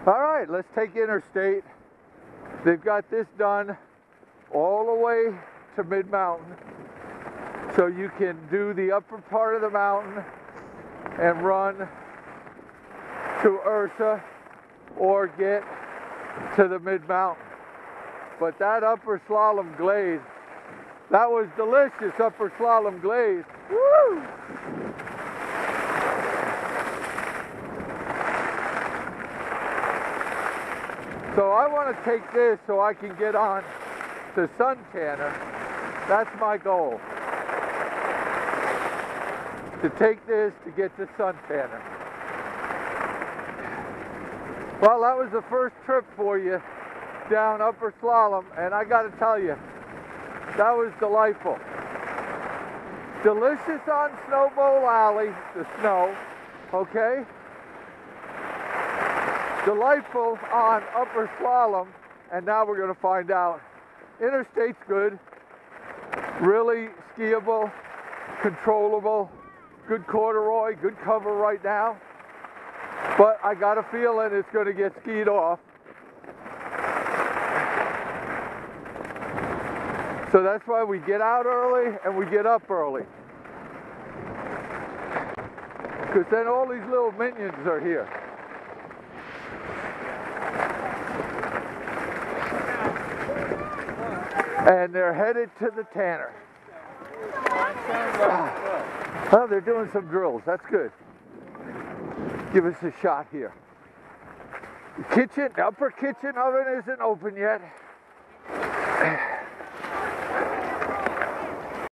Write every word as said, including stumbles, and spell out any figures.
All right, let's take Interstate. They've got this done all the way to mid-mountain. So you can do the upper part of the mountain and run to Ursa or get to the mid-mountain. But that upper slalom glaze, that was delicious, upper slalom glaze. Woo! So I want to take this so I can get on to Suntanner. That's my goal. To take this to get to Suntanner. Well, that was the first trip for you down upper slalom, and I got to tell you, that was delightful. Delicious on Snow Bowl Alley, the snow, okay? Delightful on upper slalom, and now we're going to find out. Interstate's good, really skiable, controllable, good corduroy, good cover right now, but I got a feeling it's going to get skied off. So that's why we get out early and we get up early, because then all these little minions are here. And they're headed to the Tanner. Oh, they're doing some drills. That's good. Give us a shot here. The kitchen, the upper kitchen oven isn't open yet.